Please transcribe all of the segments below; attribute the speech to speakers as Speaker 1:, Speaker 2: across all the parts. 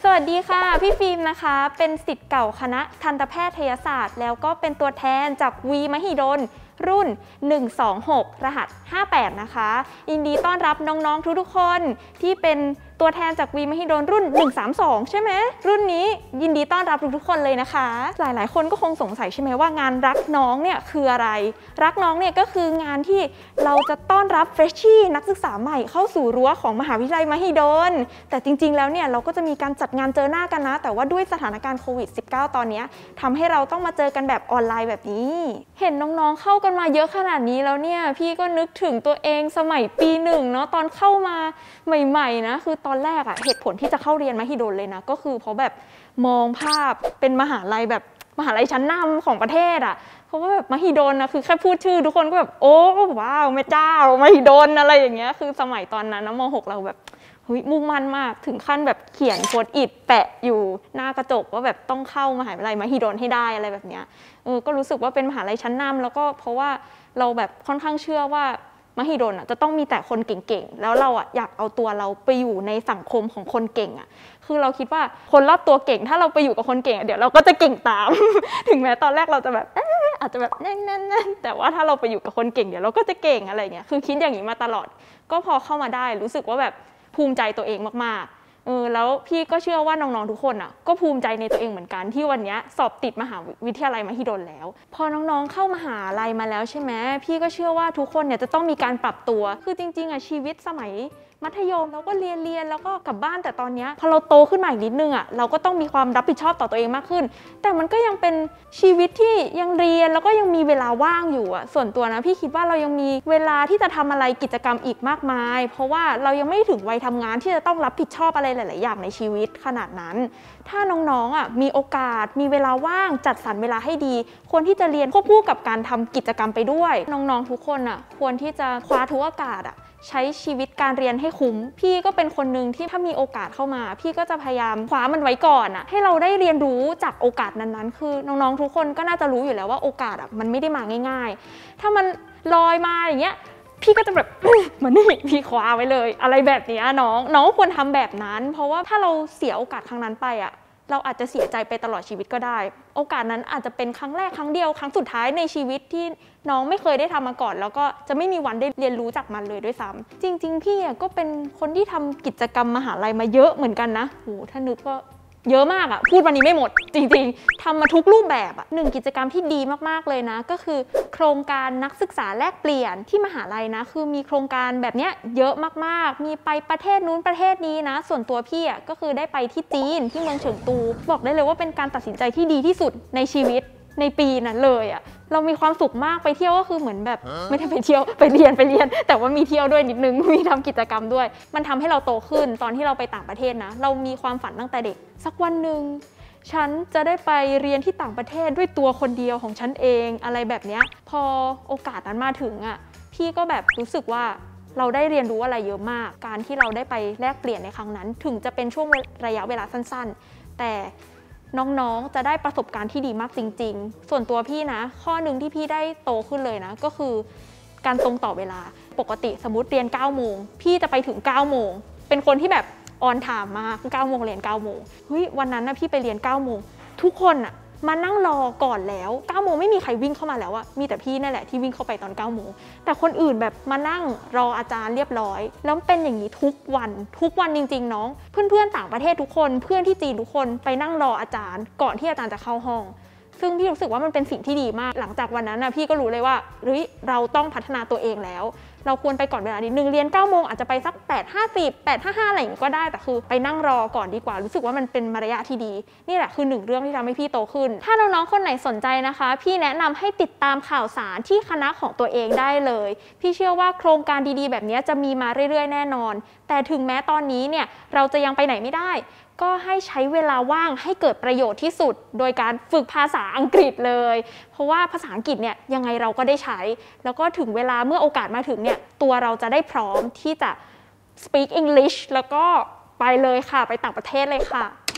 Speaker 1: สวัสดีค่ะพี่ฟิล์มนะคะเป็นศิษย์เก่าคณะทันตแพทยศาสตร์แล้วก็เป็นตัวแทนจากวีมหิดลรุ่น126รหัส58นะคะยินดีต้อนรับน้องๆทุกๆคนที่เป็นตัวแทนจากวีมหิดลรุ่น132ใช่ไหมรุ่นนี้ยินดีต้อนรับทุกๆคนเลยนะคะหลายๆคนก็คงสงสัยใช่ไหมว่างานรักน้องเนี่ยคืออะไรรักน้องเนี่ยก็คืองานที่เราจะต้อนรับเฟรชชี่นักศึกษาใหม่เข้าสู่รั้วของมหาวิทยาลัยมหิดลแต่จริงๆแล้วเนี่ยเราก็จะมีการจัดงานเจอหน้ากันนะแต่ว่าด้วยสถานการณ์โควิด -19 ตอนนี้ทำให้เราต้องมาเจอกันแบบออนไลน์แบบนี้เห็นน้องๆเข้ากันมาเยอะขนาดนี้แล้วเนี่ยพี่ก็นึกถึงตัวเองสมัยปี1เนาะตอนเข้ามาใหม่ๆนะคือตอนแรกอะเหตุผลที่จะเข้าเรียนมหิดลเลยนะก็คือเพราะแบบมองภาพเป็นมหาลัยแบบมหาลัยชั้นนำของประเทศอะเพราะว่าแบบมหิดลนะคือแค่พูดชื่อทุกคนก็แบบโอ้ว้าวแม่เจ้ามหิดลอะไรอย่างเงี้ยคือสมัยตอนนั้นนะม.6 เราแบบมุ่งมั่นมากถึงขั้นแบบเขียนโพสต์อิทแปะอยู่หน้ากระจกว่าแบบต้องเข้ามหาวิทยาลัยมหิดลให้ได้อะไรแบบเนี้ยก็รู้สึกว่าเป็นมหาลัยชั้นนำแล้วก็เพราะว่าเราแบบค่อนข้างเชื่อว่ามหิดลจะต้องมีแต่คนเก่งๆแล้วเราอยากเอาตัวเราไปอยู่ในสังคมของคนเก่งคือเราคิดว่าคนรอบตัวเก่งถ้าเราไปอยู่กับคนเก่งเดี๋ยวเราก็จะเก่งตาม ถึงแม้ตอนแรกเราจะแบบอาจจะแบบนั่นแต่ว่าถ้าเราไปอยู่กับคนเก่งเดี๋ยวเราก็จะเก่งอะไรเงี้ยคือคิดอย่างนี้มาตลอดก็พอเข้ามาได้รู้สึกว่าแบบภูมิใจตัวเองมากๆแล้วพี่ก็เชื่อว่าน้องๆทุกคนก็ภูมิใจในตัวเองเหมือนกันที่วันนี้สอบติดมหาวิทยาลัยมหิดลแล้วพอน้องๆเข้ามหาลัยมาแล้วใช่ไหมพี่ก็เชื่อว่าทุกคนเนี่ยจะต้องมีการปรับตัวคือจริงๆชีวิตสมัยมัธยมเราก็เรียนแล้วก็กลับบ้านแต่ตอนนี้พอเราโตขึ้นมาอีกนิดนึงเราก็ต้องมีความรับผิดชอบต่อตัวเองมากขึ้นแต่มันก็ยังเป็นชีวิตที่ยังเรียนแล้วก็ยังมีเวลาว่างอยู่ส่วนตัวนะพี่คิดว่าเรายังมีเวลาที่จะทำอะไรกิจกรรมอีกมากมายเพราะว่าเรายังไม่ถึงวัยทำงานที่จะต้องรับผิดชอบอะไรหลายๆอย่างในชีวิตขนาดนั้นถ้าน้องๆมีโอกาสมีเวลาว่างจัดสรรเวลาให้ดีควรที่จะเรียนควบคู่กับการทำกิจกรรมไปด้วยน้องๆทุกคนควรที่จะคว้าทุกโอกาสใช้ชีวิตการเรียนให้คุ้มพี่ก็เป็นคนหนึ่งที่ถ้ามีโอกาสเข้ามาพี่ก็จะพยายามคว้ามันไว้ก่อนให้เราได้เรียนรู้จากโอกาสนั้นๆคือน้องๆทุกคนก็น่าจะรู้อยู่แล้วว่าโอกาสมันไม่ได้มาง่ายๆถ้ามันลอยมาอย่างเงี้ยพี่ก็จะแบบเหมือนนี่พี่คว้าไว้เลยอะไรแบบนี้น้องควรทำแบบนั้นเพราะว่าถ้าเราเสียโอกาสครั้งนั้นไปเราอาจจะเสียใจไปตลอดชีวิตก็ได้โอกาสนั้นอาจจะเป็นครั้งแรกครั้งเดียวครั้งสุดท้ายในชีวิตที่น้องไม่เคยได้ทำมาก่อนแล้วก็จะไม่มีวันได้เรียนรู้จากมันเลยด้วยซ้ำจริงๆพี่ก็เป็นคนที่ทำกิจกรรมมหาลัยมาเยอะเหมือนกันนะโหถ้านึกก็เยอะมากพูดวันนี้ไม่หมดจริงๆทำมาทุกรูปแบบหนึ่งกิจกรรมที่ดีมากๆเลยนะก็คือโครงการนักศึกษาแลกเปลี่ยนที่มหาลัยนะคือมีโครงการแบบนี้เยอะมากๆมีไปประเทศนู้นประเทศนี้นะส่วนตัวพี่ก็คือได้ไปที่จีนที่เมืองเฉิงตูบอกได้เลยว่าเป็นการตัดสินใจที่ดีที่สุดในชีวิตในปีนั้นเลยเรามีความสุขมากไปเที่ยวก็คือเหมือนแบบไม่ได้ไปเที่ยวไปเรียนแต่ว่ามีเที่ยวด้วยนิดนึงมีทำกิจกรรมด้วยมันทำให้เราโตขึ้นตอนที่เราไปต่างประเทศนะเรามีความฝันตั้งแต่เด็กสักวันหนึ่งฉันจะได้ไปเรียนที่ต่างประเทศด้วยตัวคนเดียวของฉันเองอะไรแบบนี้พอโอกาสนั้นมาถึงพี่ก็แบบรู้สึกว่าเราได้เรียนรู้อะไรเยอะมากการที่เราได้ไปแลกเปลี่ยนในครั้งนั้นถึงจะเป็นช่วงระยะเวลาสั้นๆแต่น้องๆจะได้ประสบการณ์ที่ดีมากจริงๆส่วนตัวพี่นะข้อหนึ่งที่พี่ได้โตขึ้นเลยนะก็คือการตรงต่อเวลาปกติสมมติเรียน9 โมงพี่จะไปถึง9 โมงเป็นคนที่แบบออนไทม์มาก9 โมงเรียน9 โมงวันนั้นพี่ไปเรียน9 โมงทุกคนมานั่งรอก่อนแล้ว9 โมงไม่มีใครวิ่งเข้ามาแล้วมีแต่พี่นั่นแหละที่วิ่งเข้าไปตอน9 โมงแต่คนอื่นแบบมานั่งรออาจารย์เรียบร้อยแล้วเป็นอย่างนี้ทุกวันจริงๆน้องเพื่อนๆต่างประเทศทุกคนเพื่อนที่จีนทุกคนไปนั่งรออาจารย์ก่อนที่อาจารย์จะเข้าห้องซึ่งพี่รู้สึกว่ามันเป็นสิ่งที่ดีมากหลังจากวันนั้นพี่ก็รู้เลยว่าเราต้องพัฒนาตัวเองแล้วเราควรไปก่อนเวลานิดนึงเรียน9 โมงอาจจะไปสัก8:50 8:55อะไรอย่างนี้ก็ได้แต่คือไปนั่งรอก่อนดีกว่ารู้สึกว่ามันเป็นมารยาทที่ดีนี่แหละคือ1 เรื่องที่ทำให้พี่โตขึ้นถ้าน้องๆคนไหนสนใจนะคะพี่แนะนำให้ติดตามข่าวสารที่คณะของตัวเองได้เลยพี่เชื่อว่าโครงการดีๆแบบนี้จะมีมาเรื่อยๆแน่นอนแต่ถึงแม้ตอนนี้เนี่ยเราจะยังไปไหนไม่ได้ก็ให้ใช้เวลาว่างให้เกิดประโยชน์ที่สุดโดยการฝึกภาษาอังกฤษเลยเพราะว่าภาษาอังกฤษเนี่ยยังไงเราก็ได้ใช้แล้วก็ถึงเวลาเมื่อโอกาสมาถึงเนี่ยตัวเราจะได้พร้อมที่จะ speak English แล้วก็ไปเลยค่ะไปต่างประเทศเลยค่ะ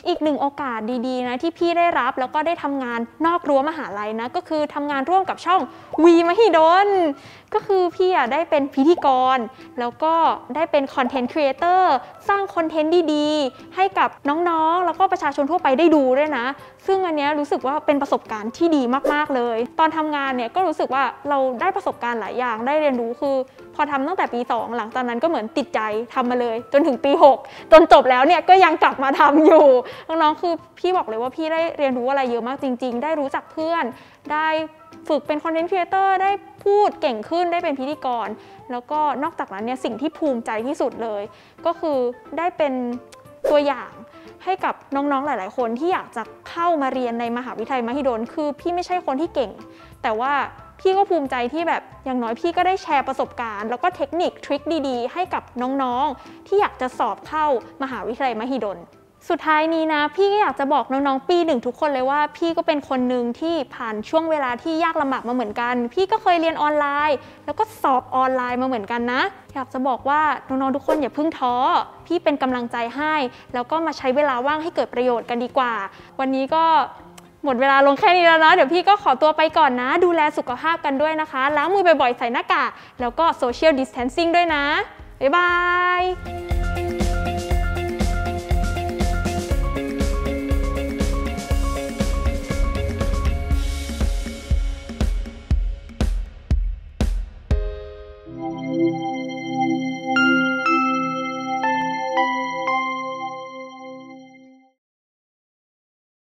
Speaker 1: อีกหนึ่งโอกาสดีๆนะที่พี่ได้รับแล้วก็ได้ทำงานนอกรั้วมหาลัยนะก็คือทำงานร่วมกับช่องวีมหิดลก็คือพี่ได้เป็นพิธีกรแล้วก็ได้เป็นคอนเทนต์ครีเอเตอร์สร้างคอนเทนต์ดีๆให้กับน้องๆแล้วก็ประชาชนทั่วไปได้ดูด้วยนะซึ่งอันนี้รู้สึกว่าเป็นประสบการณ์ที่ดีมากๆเลยตอนทำงานเนี่ยก็รู้สึกว่าเราได้ประสบการณ์หลายอย่างได้เรียนรู้คือพอทำตั้งแต่ปี2หลังจากนั้นก็เหมือนติดใจทำมาเลยจนถึงปี6จนจบแล้วเนี่ยก็ยังกลับมาทำอยู่น้องๆคือพี่บอกเลยว่าพี่ได้เรียนรู้อะไรเยอะมากจริงๆได้รู้จักเพื่อนได้ฝึกเป็นคอนเทนต์ครีเอเตอร์ได้พูดเก่งขึ้นได้เป็นพิธีกรแล้วก็นอกจากนั้นเนี่ยสิ่งที่ภูมิใจที่สุดเลยก็คือได้เป็นตัวอย่างให้กับน้องๆหลายๆคนที่อยากจะเข้ามาเรียนในมหาวิทยาลัยมหิดลคือพี่ไม่ใช่คนที่เก่งแต่ว่าพี่ก็ภูมิใจที่แบบอย่างน้อยพี่ก็ได้แชร์ประสบการณ์แล้วก็เทคนิคทริคดีๆให้กับน้องๆที่อยากจะสอบเข้ามหาวิทยาลัยมหิดลสุดท้ายนี้นะพี่ก็อยากจะบอกน้องๆปี1ทุกคนเลยว่าพี่ก็เป็นคนหนึ่งที่ผ่านช่วงเวลาที่ยากลำบากมาเหมือนกันพี่ก็เคยเรียนออนไลน์แล้วก็สอบออนไลน์มาเหมือนกันนะอยากจะบอกว่าน้องๆทุกคนอย่าเพิ่งท้อพี่เป็นกำลังใจให้แล้วก็มาใช้เวลาว่างให้เกิดประโยชน์กันดีกว่าวันนี้ก็หมดเวลาลงแค่นี้แล้วนะเดี๋ยวพี่ก็ขอตัวไปก่อนนะดูแลสุขภาพกันด้วยนะคะล้างมือบ่อยๆใส่หน้ากากแล้วก็ social distancing ด้วยนะบ๊ายบาย